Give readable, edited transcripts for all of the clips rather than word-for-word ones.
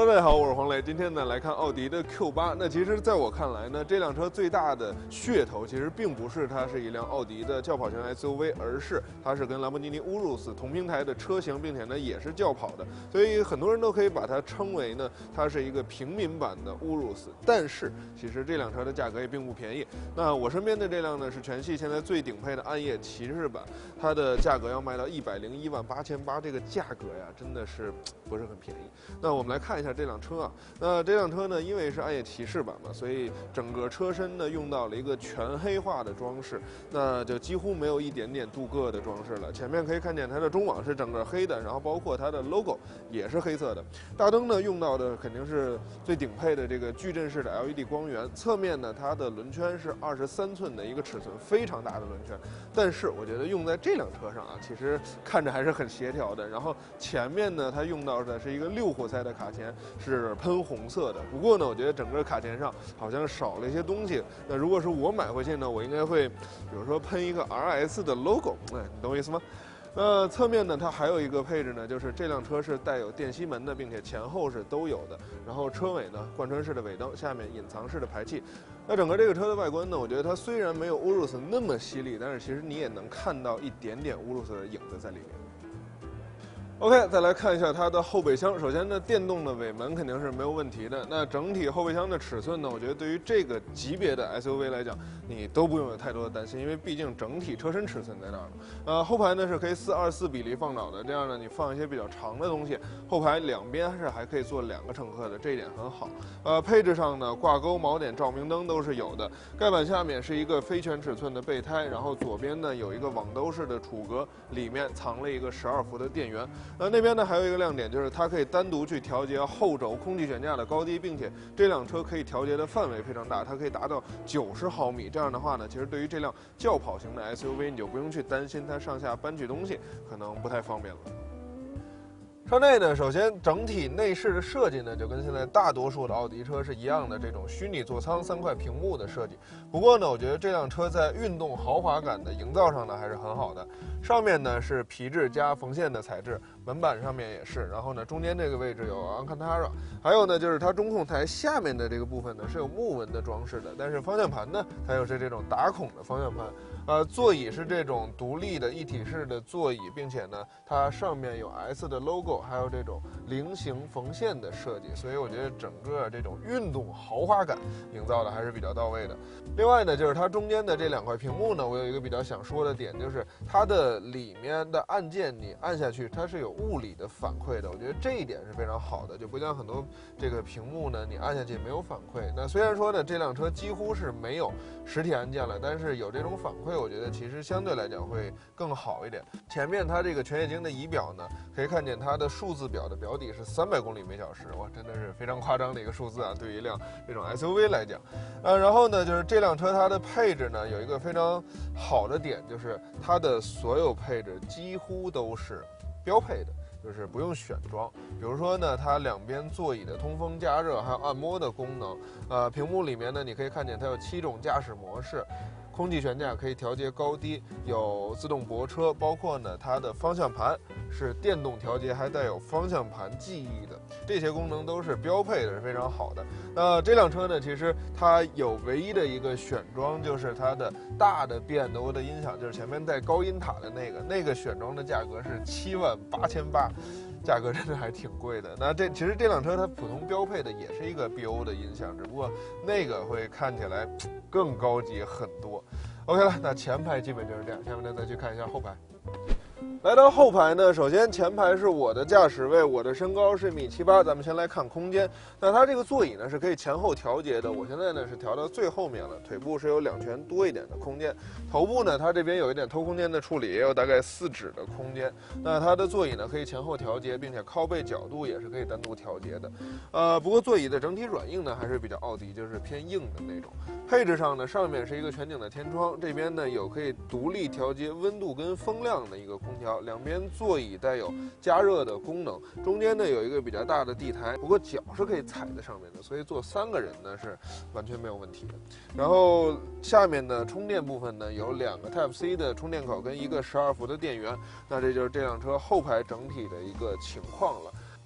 大家好，我是黄磊。今天呢来看奥迪的 Q8。那其实在我看来呢，这辆车最大的噱头其实并不是它是一辆奥迪的轿跑型 SUV， 而是它是跟兰博基尼 Urus 同平台的车型，并且呢也是轿跑的，所以很多人都可以把它称为呢它是一个平民版的 Urus。但是其实这辆车的价格也并不便宜。那我身边的这辆呢是全系现在最顶配的暗夜骑士版，它的价格要卖到101.88万，这个价格呀真的是不是很便宜。那我们来看一下这辆车啊，那这辆车呢，因为是暗夜骑士版嘛，所以整个车身呢用到了一个全黑化的装饰，那就几乎没有一点点镀铬的装饰了。前面可以看见它的中网是整个黑的，然后包括它的 logo 也是黑色的。大灯呢用到的肯定是最顶配的这个矩阵式的 LED 光源。侧面呢，它的轮圈是23寸的一个尺寸，非常大的轮圈。但是我觉得用在这辆车上啊，其实看着还是很协调的。然后前面呢，它用到的是一个6活塞的卡钳，是喷红色的。不过呢，我觉得整个卡钳上好像少了一些东西。那如果是我买回去呢，我应该会，比如说喷一个 RS 的 logo， 你懂我意思吗？侧面呢，它还有一个配置呢，就是这辆车是带有电吸门的，并且前后是都有的。然后车尾呢，贯穿式的尾灯，下面隐藏式的排气。那整个这个车的外观呢，我觉得它虽然没有 Urus 那么犀利，但是其实你也能看到一点点 Urus 的影子在里面。OK， 再来看一下它的后备箱。首先呢，电动的尾门肯定是没有问题的。那整体后备箱的尺寸呢，我觉得对于这个级别的 SUV 来讲，你都不用有太多的担心，因为毕竟整体车身尺寸在那儿了。后排呢是可以4:24比例放倒的，这样呢你放一些比较长的东西，后排两边是还可以坐2个乘客的，这一点很好。配置上呢，挂钩、锚点、照明灯都是有的。盖板下面是一个非全尺寸的备胎，然后左边呢有一个网兜式的储格，里面藏了一个12伏的电源。那边呢还有一个亮点，就是它可以单独去调节后轴空气悬架的高低，并且这辆车可以调节的范围非常大，它可以达到90毫米。这样的话呢，其实对于这辆轿跑型的 SUV， 你就不用去担心它上下搬举东西可能不太方便了。车内呢，首先整体内饰的设计呢，就跟现在大多数的奥迪车是一样的，这种虚拟座舱3块屏幕的设计。不过呢，我觉得这辆车在运动豪华感的营造上呢，还是很好的。上面呢是皮质加缝线的材质，门板上面也是。然后呢，中间这个位置有 Alcantara， 还有呢就是它中控台下面的这个部分呢是有木纹的装饰的，但是方向盘呢，它又是这种打孔的方向盘。座椅是这种独立的一体式的座椅，并且呢，它上面有 S 的 logo， 还有这种菱形缝线的设计，所以我觉得整个这种运动豪华感营造的还是比较到位的。另外呢，就是它中间的这2块屏幕呢，我有一个比较想说的点，就是它的里面的按键你按下去，它是有物理的反馈的，我觉得这一点是非常好的，就不像很多这个屏幕呢，你按下去没有反馈。那虽然说呢，这辆车几乎是没有实体按键了，但是有这种反馈，我觉得其实相对来讲会更好一点。前面它这个全液晶的仪表呢，可以看见它的数字表的表底是300公里每小时，哇，真的是非常夸张的一个数字啊！对于一辆这种 SUV 来讲，然后呢，就是这辆车它的配置呢有一个非常好的点，就是它的所有配置几乎都是标配的。就是不用选装，比如说呢，它两边座椅的通风、加热还有按摩的功能。屏幕里面呢，你可以看见它有7种驾驶模式。空气悬架可以调节高低，有自动泊车，包括呢它的方向盘是电动调节，还带有方向盘记忆的，这些功能都是标配的，是非常好的。那这辆车呢，其实它有唯一的一个选装，就是它的大的B&O的音响，就是前面带高音塔的那个选装的价格是7.88万，价格真的还挺贵的。那其实这辆车它普通标配的也是一个 BO 的音响，只不过那个会看起来更高级很多。OK 了，那前排基本就是这样，下面呢再去看一下后排。来到后排呢，首先前排是我的驾驶位，我的身高是1.78米，咱们先来看空间。那它这个座椅呢是可以前后调节的，我现在呢是调到最后面了，腿部是有2拳多一点的空间。头部呢，它这边有一点偷空间的处理，也有大概4指的空间。那它的座椅呢可以前后调节，并且靠背角度也是可以单独调节的。不过座椅的整体软硬呢还是比较奥迪，就是偏硬的那种。配置上呢，上面是一个全景的天窗，这边呢有可以独立调节温度跟风量的一个空调，两边座椅带有加热的功能，中间呢有一个比较大的地台，不过脚是可以踩在上面的，所以坐3个人呢是完全没有问题的。然后下面的充电部分呢有2个 Type-C 的充电口跟一个12伏的电源，那这就是这辆车后排整体的一个情况了。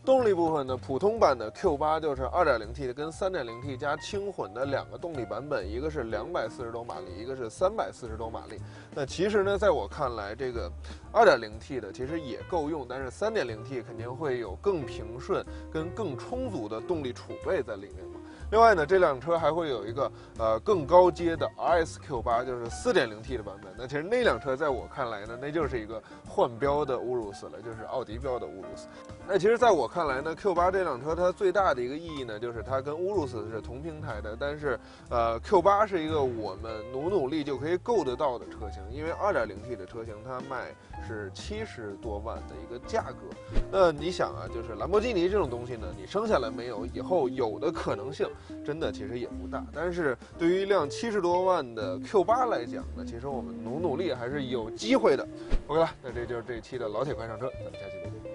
动力部分呢，普通版的 Q8就是 2.0T 的跟 3.0T 加轻混的2个动力版本，一个是240多马力，一个是340多马力。那其实呢，在我看来，这个 2.0T 的其实也够用，但是 3.0T 肯定会有更平顺跟更充足的动力储备在里面嘛。另外呢，这辆车还会有一个更高阶的 RS Q8，就是 4.0T 的版本。那其实那辆车在我看来呢，那就是一个换标的乌鲁斯了，就是奥迪标的乌鲁斯。那其实在我看来呢 ，Q8 这辆车它最大的一个意义呢，就是它跟乌鲁斯是同平台的，但是Q8 是一个我们努力就可以够得到的车型，因为 2.0T 的车型它卖是70多万的一个价格。那你想啊，就是兰博基尼这种东西呢，你生下来没有，以后有的可能性真的其实也不大。但是对于一辆70多万的 Q8 来讲呢，其实我们努力还是有机会的。OK 了，那这就是这一期的老铁快上车，咱们下期再见。